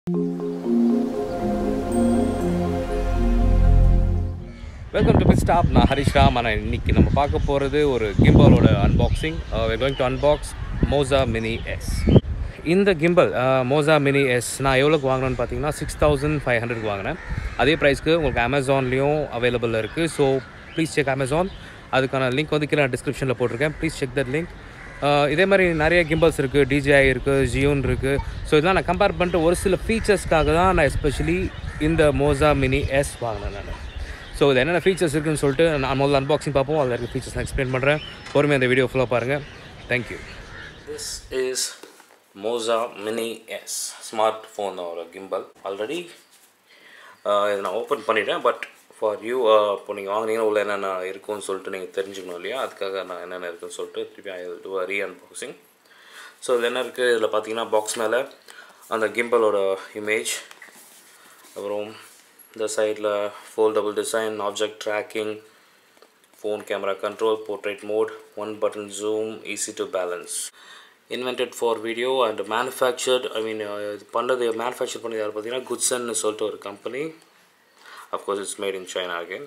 Welcome to Pitstop. நான் ஹரிஷ் ராம். இன்னைக்கு நம்ம பார்க்க போகிறது ஒரு கிம்பலோட unboxing. we're going to unbox Moza Mini S. இந்த கிம்பல் Moza Mini S நான் எவ்வளோக்கு வாங்கினேன்னு பார்த்தீங்கன்னா 6500 வாங்கினேன். அதே ப்ரைஸ்க்கு உங்களுக்கு அமேசான்லேயும் அவைலபிள் இருக்குது. So please check Amazon. அதுக்கான லிங்க் வந்து கீழே டிஸ்கிரிப்ஷனில் போட்டிருக்கேன். Please check that link. இதே மாதிரி நிறைய கிம்பல்ஸ் இருக்குது, DJI இருக்குது, ஜியோன் இருக்குது. ஸோ இதெல்லாம் நான் கம்பேர் பண்ணிட்டு ஒரு சில ஃபீச்சர்ஸ்க்காக தான் நான் எஸ்பெஷலி இந்த Moza Mini S வாங்கினேன் நான். ஸோ இது என்னென்ன ஃபீச்சர்ஸ் இருக்குதுன்னு சொல்லிட்டு நான் முதல்ல அன்பாக்சிங் பார்ப்போம். அதில் இருக்க ஃபீச்சர்ஸ் நான் எக்ஸ்பிளைன் பண்ணுறேன். பொறுமையாக இந்த வீடியோ ஃபுல்லாக பாருங்கள். Thank you. This is Moza Mini S smart ஃபோனோட கிம்பல். ஆல்ரெடி இதை நான் ஓப்பன் பண்ணிட்டேன். பட் ஃபார் யூ இப்போ நீங்கள் வாங்கினீங்கன்னா உள்ள என்னென்ன இருக்குன்னு சொல்லிட்டு நீங்கள் தெரிஞ்சுக்கணும் இல்லையா? அதுக்காக நான் என்னென்ன இருக்குன்னு சொல்லிட்டு திருப்பி I will do a reunboxing. So இது என்ன இருக்குது இதில் பார்த்தீங்கன்னா பாக்ஸ் மேலே அந்த கிம்பலோட இமேஜ், அப்புறம் இந்த சைடில் foldable design, object tracking, phone camera control, portrait mode, one button zoom, easy to balance. Invented for video and manufactured, இது பண்ணது மேனுஃபேக்சர் பண்ணது யார் பார்த்தீங்கன்னா குட்சன்னு சொல்லிட்டு ஒரு company. Of course it's made in China again.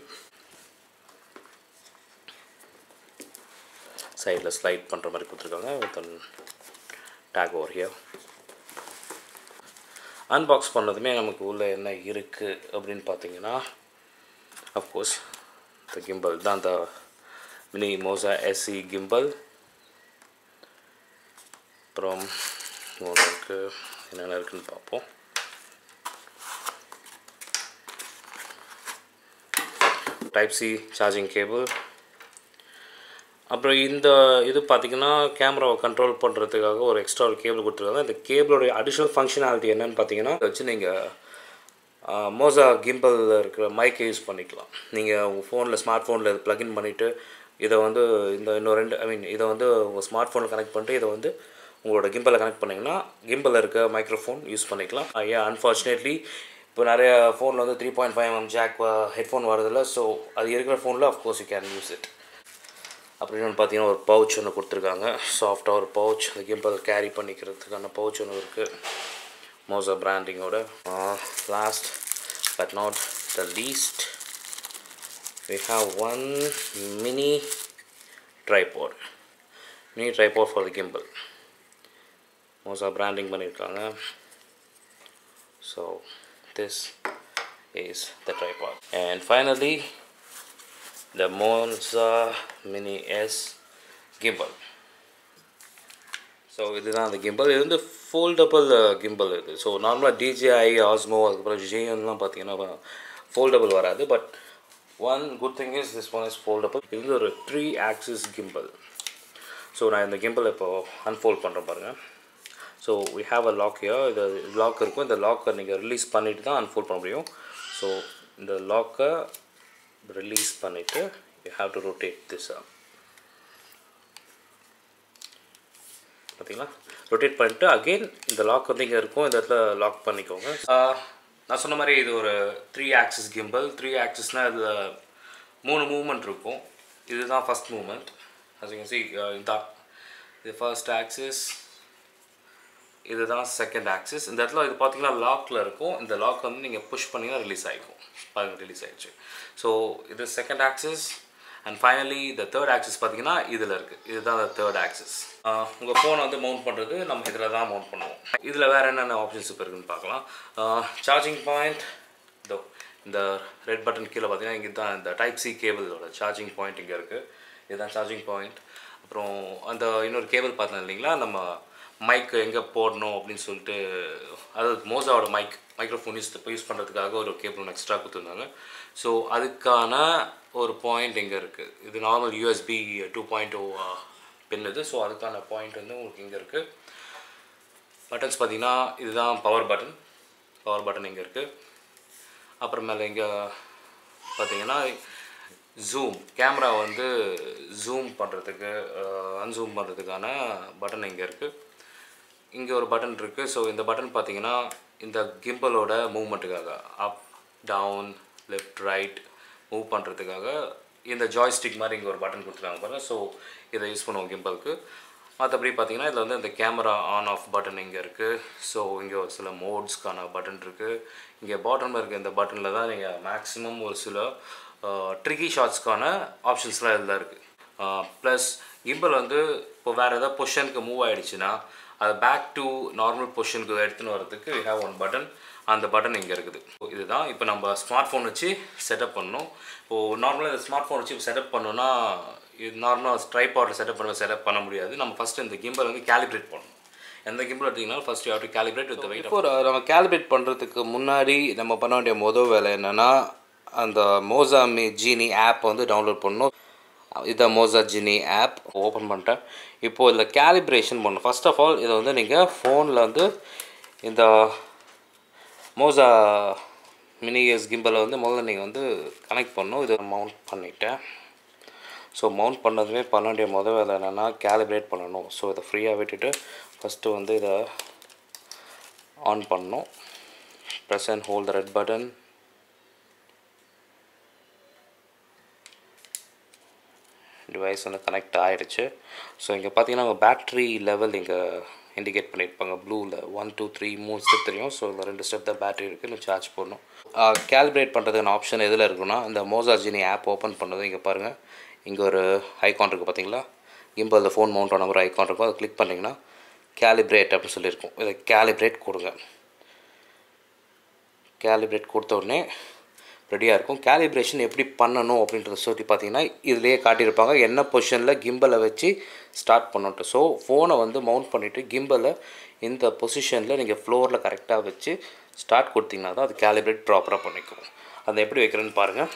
சைடில் ஸ்லைட் பண்ணுற மாதிரி கொடுத்துருக்காங்க with take over here. Unbox பண்ணதுமே நமக்கு உள்ளே என்ன இருக்குது அப்படின்னு பார்த்தீங்கன்னா அஃப்கோர்ஸ் இந்த கிம்பல் தான், இந்த மினி Moza SE கிம்பல். அப்புறம் உங்களுக்கு என்னென்ன இருக்குதுன்னு பார்ப்போம். Type C charging cable. அப்புறம் இந்த இது பார்த்திங்கன்னா கேமராவை கண்ட்ரோல் பண்ணுறதுக்காக ஒரு எக்ஸ்ட்ரா ஒரு கேபிள் கொடுத்துருக்காங்க. இந்த கேபிளோடைய அடிஷ்னல் ஃபங்க்ஷனாலிட்டி என்னென்னு பார்த்தீங்கன்னா வச்சு நீங்கள் Moza கிம்பலில் இருக்கிற மைக்கை யூஸ் பண்ணிக்கலாம். நீங்கள் உங்கள் ஃபோனில் ஸ்மார்ட் ஃபோனில் இது ப்ளக்இன் பண்ணிவிட்டு இதை வந்து இன்னும் இதை வந்து உங்கள் ஸ்மார்ட் ஃபோனில் கனெக்ட் பண்ணிட்டு இதை வந்து உங்களோட கிம்பலில் கனெக்ட் பண்ணிங்கன்னா கிம்பலில் இருக்க மைக்ரோஃபோன் யூஸ் பண்ணிக்கலாம். அன்ஃபார்ச்சுனேட்லி இப்போ நிறைய ஃபோனில் வந்து 3.5mm ஜாக் ஹெட்ஃபோன் வரதில்ல. ஸோ அது இருக்கிற ஃபோனில் of course you can use it. அப்படின்னு பார்த்தீங்கன்னா ஒரு பவுச் ஒன்று கொடுத்துருக்காங்க, சாஃப்டாக ஒரு பவுச். அந்த கிம்பல் கேரி பண்ணிக்கிறதுக்கான பவுச் ஒன்று இருக்குது Moza பிராண்டிங்கோட. Last but not the least we have one mini tripod for the gimbal. Moza branding பண்ணியிருக்காங்க. So this is the tripod. And finally the Moza Mini S gimbal. So இதுதான் அந்த gimbal. இது வந்து foldable gimbal இது. So நார்மலாக DJI, Osmo, அதுக்கப்புறம் ஜியோன்லாம் பார்த்தீங்கன்னா ஃபோல்டபுள் வராது. But one good thing is this one is foldable. இது வந்து ஒரு 3 axis கிம்பல். ஸோ நான் இந்த கிம்பல் இப்போது அன்ஃபோல்ட் பண்ணுறேன் பாருங்கள். So we have a lock here. இது லாக் இருக்கும். இந்த லாக்கை நீங்கள் ரிலீஸ் பண்ணிவிட்டு தான் அன்ஃபோல்ட் பண்ண முடியும். ஸோ இந்த லாக்கை ரிலீஸ் பண்ணிவிட்டு you have to rotate this up. பார்த்தீங்களா? ரொட்டேட் பண்ணிட்டு அகெயின் இந்த லாக் வந்து இங்கே இருக்கும். இந்த இடத்துல லாக் பண்ணிக்கோங்க. நான் சொன்ன மாதிரி இது ஒரு 3 axis கிம்பல். 3 axisனால் இதில் 3 மூவ்மெண்ட் இருக்கும். இதுதான் first movement. as you can see இதுதான் இது ஃபர்ஸ்ட் ஆக்சிஸ், இதுதான் செகண்ட் ஆக்சிஸ். இந்த இடத்துல இது பார்த்தீங்கன்னா லாக்கில் இருக்கும். இந்த லாக் வந்து நீங்கள் புஷ் பண்ணிங்கன்னா ரிலீஸ் ஆகிக்கும். பாருங்கள், ரிலீஸ் ஆகிடுச்சு. ஸோ இது second axis. And finally the third axis பார்த்தீங்கன்னா இதில் இருக்குது. இதுதான் த தேர்ட் ஆக்சிஸ். உங்கள் ஃபோனை வந்து மவுண்ட் பண்ணுறது நம்ம இதில் தான் மவுண்ட் பண்ணுவோம். இதில் வேறு என்னென்ன ஆப்ஷன்ஸ் இப்போ இருக்குதுன்னு பார்க்கலாம். சார்ஜிங் பாயிண்ட் இதோ இந்த ரெட் பட்டன் கீழே பார்த்தீங்கன்னா இங்கே தான் இந்த டைப் சி கேபிளோட சார்ஜிங் பாயிண்ட் இங்கே இருக்குது. இதுதான் சார்ஜிங் பாயிண்ட். அப்புறம் அந்த இன்னொரு கேபிள் பார்த்தோம் இல்லைங்களா, நம்ம மைக்கு எங்கே போடணும் அப்படின்னு சொல்லிட்டு, அதாவது Mozaவோட மைக்ரோஃபோன் யூஸ் பண்ணுறதுக்காக ஒரு கேபிள் ஒன்று எக்ஸ்ட்ரா கொடுத்துருந்தாங்க. ஸோ அதுக்கான ஒரு பாயிண்ட் எங்கே இருக்குது. இது நார்மல் USB 2.0 பின் இது. ஸோ அதுக்கான பாயிண்ட் வந்து உங்களுக்கு இங்கே இருக்குது. பட்டன்ஸ் பார்த்திங்கன்னா இதுதான் பவர் பட்டன் இங்கே இருக்குது. அப்புறமேல இங்கே பார்த்திங்கன்னா ஜூம், கேமரா வந்து ஜூம் பண்ணுறதுக்கு அன்சூம் பண்ணுறதுக்கான பட்டன் இங்கே இருக்குது. இங்கே ஒரு பட்டன் இருக்குது. ஸோ இந்த பட்டன் பார்த்திங்கன்னா இந்த கிம்பலோட மூவ்மெண்ட்டுக்காக up down left right move பண்ணுறதுக்காக இந்த ஜாய்ஸ்டிக் மாதிரி இங்கே ஒரு பட்டன் கொடுத்துருக்காங்க பாருங்கள். ஸோ இதை யூஸ் பண்ணுவோம் கிம்பலுக்கு. மற்றபடி பார்த்தீங்கன்னா இதில் வந்து இந்த கேமரா ஆன் ஆஃப் பட்டன் இங்கே இருக்குது. ஸோ இங்கே ஒரு சில மோட்ஸ்க்கான பட்டன் இருக்குது. இங்கே பாட்டமில் இருக்க இந்த பட்டனில் தான் நீங்கள் மேக்ஸிமம் ஒரு சில ட்ரிக்கி ஷாட்ஸ்க்கான ஆப்ஷன்ஸ்லாம் இதில் இருக்குது. ப்ளஸ் கிம்பல் வந்து இப்போ வேறு ஏதாவது பொசிஷனுக்கு மூவ் ஆகிடுச்சுன்னா அதை பேக் டு நார்மல் பொசிஷனுக்கு எடுத்துன்னு வரதுக்கு வி ஹேவ் ஒன் பட்டன். அந்த பட்டன் இங்கே இருக்குது. இதுதான் இப்போ நம்ம ஸ்மார்ட் ஃபோன் வச்சு செட்டப் பண்ணணும். இப்போது நார்மலாக இந்த ஸ்மார்ட் ஃபோன் வச்சு செட்டப் பண்ணோன்னா இது நார்மலாக ட்ரைபாடில் செட்டப் பண்ண முடியாது. நம்ம ஃபஸ்ட்டு இந்த கிம்பல் வந்து கேலிப்ரேட் பண்ணணும். எந்த கிம்பல் எடுத்திங்கனாலும் first you have to calibrate with weight. இப்போ நம்ம கேலிப்ரேட் பண்ணுறதுக்கு முன்னாடி நம்ம பண்ண வேண்டிய மொதல் வேலை என்னென்னா அந்த மோசா ஜீனி ஆப் வந்து டவுன்லோட் பண்ணணும். இதான் மோசா ஜீனி ஆப் ஓப்பன் பண்ணிட்டேன். இப்போது இதில் கேலிப்ரேஷன் பண்ணணும். ஃபர்ஸ்ட் ஆஃப் ஆல் இதை வந்து நீங்கள் ஃபோனில் வந்து இந்த மோசா மினி எஸ் கிம்பலை வந்து முதல்ல நீங்கள் வந்து கனெக்ட் பண்ணணும். இதை மவுண்ட் பண்ணிவிட்டேன். ஸோ மவுண்ட் பண்ணதுமே பண்ண வேண்டிய முதல் வேலை என்னென்னா கேலிப்ரேட் பண்ணணும். ஸோ இதை ஃப்ரீயாக விட்டுட்டு ஃபஸ்ட்டு வந்து இதை ஆன் பண்ணணும். Press and hold the red button. Device வந்து கனெக்ட் ஆகிடுச்சு. ஸோ இங்கே பார்த்தீங்கன்னா உங்கள் பேட்ரி லெவல் இங்கே இண்டிகேட் பண்ணியிருப்பாங்க ப்ளூவில் 1 2 3 3 ஸ்டெப் தெரியும். ஸோ இந்த 2 ஸ்டெப் தான் பேட்ரி இருக்குது. இன்னும் சார்ஜ் பண்ணணும். கேல்குலேட் பண்ணுறதுக்கான ஆப்ஷன் எதில் இருக்குன்னா இந்த மோசா ஜீனி ஆப் ஓப்பன் பண்ணது இங்கே பாருங்கள். இங்கே ஒரு ஐகான் இருக்குது பார்த்தீங்களா, கிம்பலில் ஃபோன் மவுண்ட் ஆன ஒரு ஐகான் இருக்கும். அதை கிளிக் பண்ணிங்கன்னா கேலிப்ரேட் அப்படின்னு சொல்லியிருக்கும். இதை கேலிப்ரேட் கொடுங்க. கேலிப்ரேட் கொடுத்த உடனே ரெடியாக இருக்கும். கேலிப்ரேஷன் எப்படி பண்ணணும் அப்படின்றத சொல்லி பார்த்தீங்கன்னா இதிலேயே காட்டியிருப்பாங்க என்ன பொசிஷனில் கிம்பலை வச்சு ஸ்டார்ட் பண்ணட்டும். ஸோ ஃபோனை வந்து மவுண்ட் பண்ணிவிட்டு கிம்பலை இந்த பொசிஷனில் நீங்கள் ஃப்ளோரில் கரெக்டாக வச்சு ஸ்டார்ட் கொடுத்தீங்கன்னா தான் அது கேலிப்ரேட் ப்ராப்பராக பண்ணிக்கும். அதை எப்படி வைக்கிறேன்னு பாருங்கள்.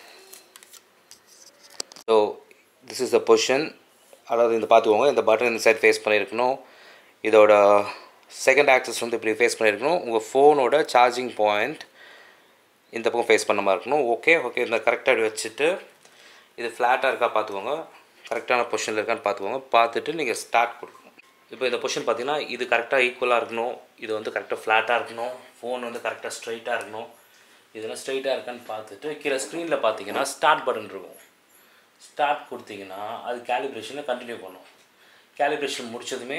So this is the position. அதாவது இந்த பார்த்துக்கோங்க, இந்த பட்டன் இந்த சைட் ஃபேஸ் பண்ணியிருக்கணும். இதோட செகண்ட் ஆக்சஸ் வந்து இப்படி ஃபேஸ் பண்ணியிருக்கணும். உங்கள் ஃபோனோட சார்ஜிங் பாயிண்ட் இந்த பக்கம் ஃபேஸ் பண்ண மாதிரி இருக்கணும். ஓகே இந்த கரெக்டாக வச்சுட்டு இது ஃப்ளாட்டாக இருக்கா பார்த்துக்கோங்க, கரெக்டான பொசிஷனில் இருக்கான்னு பார்த்துக்கோங்க. பார்த்துட்டு நீங்கள் ஸ்டார்ட் கொடுக்கணும். இப்போ இந்த பொசிஷன் பார்த்தீங்கன்னா இது கரெக்டாக ஈக்குவலாக இருக்கணும். இது வந்து கரெக்டாக ஃப்ளாட்டாக இருக்கணும். ஃபோன் வந்து கரெக்டாக ஸ்ட்ரைட்டாக இருக்கணும். இதெல்லாம் ஸ்ட்ரைட்டாக இருக்கான்னு பார்த்துட்டு கீழே ஸ்க்ரீனில் பார்த்தீங்கன்னா ஸ்டார்ட் பட்டன் இருக்கும். ஸ்டார்ட் கொடுத்தீங்கன்னா அது கேலிப்ரேஷனை கண்டினியூ பண்ணும். கேலிப்ரேஷன் முடித்ததுமே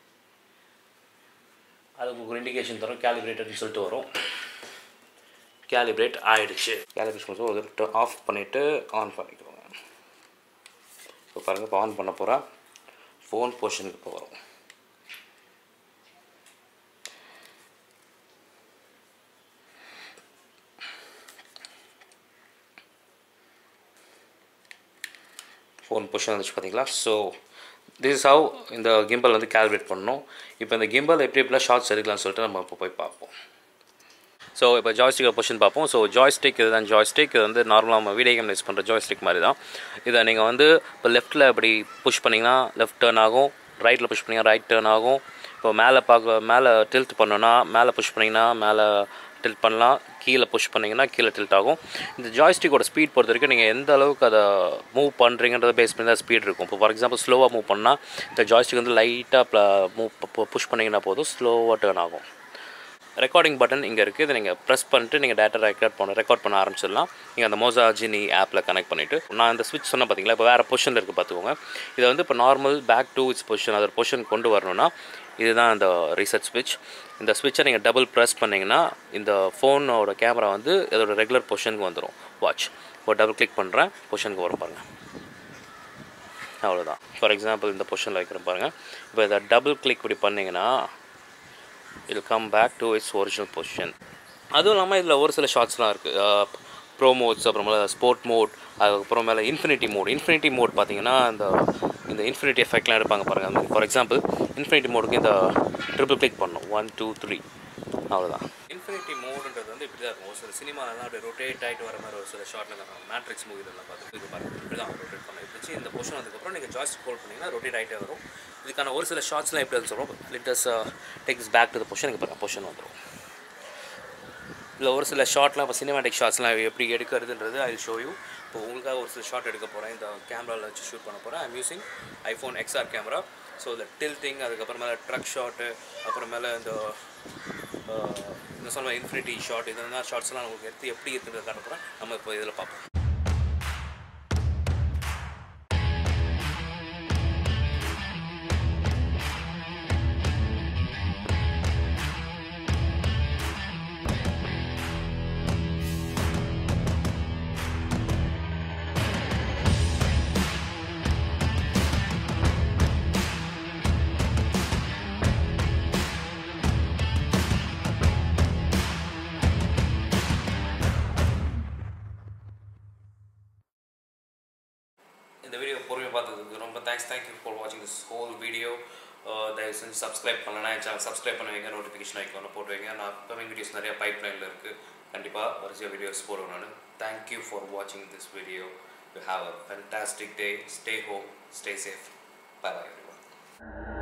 அதுக்கு ஒரு இண்டிகேஷன் தரும், கேலிப்ரேட்டர்னு சொல்லிட்டு வரும். கேலிப்ரேட் ஆகிடுச்சு. கேலிப்ரேஷன் ஒரு ஆஃப் பண்ணிவிட்டு ஆன் பண்ணிக்கோங்க. இப்போ பாருங்கள், இப்போ ஆன் பண்ண போகிறேன். ஃபோன் பொசிஷனுக்கு இப்போ வரும். ஃபோன் பொசிஷன் வந்துச்சு பார்த்தீங்களா. ஸோ திஸ் இஸ் ஹவ் இந்த கிம்பல் வந்து கேல்குலேட் பண்ணணும். இப்போ இந்த கிம்பல் எப்படி எப்படிலாம் ஷார்ட்ஸ் எடுக்கலாம்னு சொல்லிட்டு நம்ம இப்போ போய் பார்ப்போம். ஸோ இப்போ ஜாய்ஸ்டிக் பொசிஷன் பார்ப்போம். ஸோ ஜாய்ஸ்டிக் இதுதான் ஜாய்ஸ்டிக். இது வந்து நார்மலாக நம்ம வீடியோ கேம் யூஸ் பண்ணுற ஜாய்ஸ்டிக் மாதிரி தான். இதை நீங்கள் வந்து இப்போ லெஃப்ட்டில் இப்படி புஷ் பண்ணிங்கன்னா லெஃப்ட் டர்ன் ஆகும், ரைட்டில் புஷ் பண்ணிங்கன்னா ரைட் டர்ன் ஆகும். இப்போ மேலே டில்ட் பண்ணோன்னா மேலே புஷ் பண்ணிங்கன்னா மேலே டில்ட் பண்ணலாம், கீழே புஷ் பண்ணிங்கன்னா கீழே டில்ட் ஆகும். இந்த ஜாய்ஸ்டிக்கோட ஸ்பீட் பொறுத்த வரைக்கும் நீங்கள் எந்த அளவுக்கு அதை மூவ் பண்ணுறீங்கன்றத பேஸ் பண்ணி தான் ஸ்பீட் இருக்கும். இப்போ ஃபார் எக்ஸாம்பிள் ஸ்லோவாக மூவ் பண்ணால் இந்த ஜாய்ஸ்டிக் வந்து லைட்டாக புஷ் பண்ணிங்கன்னா போதும், ஸ்லோவாக டர்ன் ஆகும். ரெக்கார்டிங் பட்டன் இங்கே இருக்குது. இதை நீங்கள் ப்ரெஸ் பண்ணிட்டு நீங்கள் டேட்டா ரெக்கார்ட் பண்ண ஆரம்பிச்சிடலாம். நீங்கள் அந்த மோசா ஜீனி ஆப்பில் கனெக்ட் பண்ணிவிட்டு நான் இந்த ஸ்விட்ச் சொன்னால் பார்த்தீங்களா, இப்போ வேறு பொசிஷனில் இருக்குது பார்த்துக்கோங்க. இதை வந்து இப்போ normal back to its position அதோட பொசிஷன் கொண்டு வரணும்னா இதுதான் இந்த ரீசெட் ஸ்விட்ச். இந்த ஸ்விட்சை நீங்கள் டபுள் ப்ரெஸ் பண்ணிங்கன்னா இந்த ஃபோனோட கேமரா வந்து இதோட ரெகுலர் பொசிஷனுக்கு வந்துடும். வாட்ச் இப்போ டபுள் கிளிக் பண்ணுறேன், பொசிஷனுக்கு வரும் பாருங்கள். அவ்வளோதான். ஃபார் எக்ஸாம்பிள் இந்த பொசிஷனில் வைக்கிறேன் பாருங்கள். இப்போ இதை டபுள் கிளிக் இப்படி பண்ணிங்கன்னா it will come back to its original position. அதுவும் இல்லாமல் இதில் ஒரு சில ஷார்ட்ஸ்லாம் இருக்குது. ப்ரோ மோட்ஸ், அப்புறமேல ஸ்போர்ட் மோட், அதுக்கப்புறமேல இன்ஃபினிட்டி மோட் பார்த்தீங்கன்னா இந்த இன்ஃபினிட்டி எஃபெக்ட்லாம் எடுப்பாங்க பாருங்கள். அந்த ஃபார் எக்ஸாம்பிள் இன்ஃபினிட்டி மோடுக்கு இந்த ட்ரிபிள் கிளிக் பண்ணணும், 1 2 3 அவ்வளோதான். இன்ஃபினிட்டி மோடுன்றது வந்து இப்படி தான் இருக்கும். ஒரு சில சினிமாலாம் அப்படியே ரொட்டேட் ஆகிட்டு வர மாதிரி ஒரு சில ஷார்ட்டில் தான் மேட்ரிக்ஸ் மூவிலெலாம் பார்த்து இது பாருங்கள், இப்படி தான் ரொட்டேட் பண்ண இப்படி இந்த பொசிஷன் அதுக்கப்புறம் நீங்கள் ஜாய்ஸ்டிக் ஹோல்ட் பண்ணிங்கன்னா ரொட்டேட் ஆகிட்டே வரும். இதுக்கான ஒரு சில ஷார்ட்ஸ்லாம் எப்படி சொல்கிறோம், let us takes back to the position. இங்கே பாருங்கள் பொசிஷன் வந்துடும். இல்லை ஒரு சில ஷார்ட்லாம் இப்போ சினிமாட்டிக் ஷார்ட்ஸ்லாம் எப்படி எடுக்கிறதுன்றது ஐ வில் ஷோ யூ. இப்போ உங்களுக்காக ஒரு சில ஷார்ட் எடுக்க போகிறேன். இந்த கேமராவில் வச்சு ஷூட் பண்ண போகிறேன். I'm using iPhone XR camera. So இந்த டில்ட்டிங், அதுக்கப்புறமேல ட்ரக் ஷாட்டு, அப்புறமேல இந்த சொல்ல இன்ஃபினிட்டி ஷாட், இதெல்லாம் ஷார்ட்ஸ்லாம் உங்களுக்கு எடுத்து எப்படி இருக்குன்றத காட்ட போகிறேன். நம்ம இப்போ இதில் பார்ப்போம். இந்த வீடியோ பொறுமையாக பார்த்ததுக்கு ரொம்ப தேங்க்யூ ஃபார் வாட்சிங் திஸ் ஹோல் வீடியோ. தயவு செஞ்சு சப்ஸ்கிரைப் பண்ணலன்னா என் சேனல் சப்ஸ்கிரைப் பண்ண வைங்க, நோட்டிஃபிகேஷன் ஐக்கான போட்டு வைங்க. நான் அப்கமிங் வீடியோஸ் நிறைய பைப்லைனில் இருக்குது, கண்டிப்பாக வரிசையாக வீடியோஸ் போடுவேன் நான். தேங்க்யூ ஃபார் வாட்சிங் this video. You have a fantastic day. Stay home, stay safe. Bye bye everyone.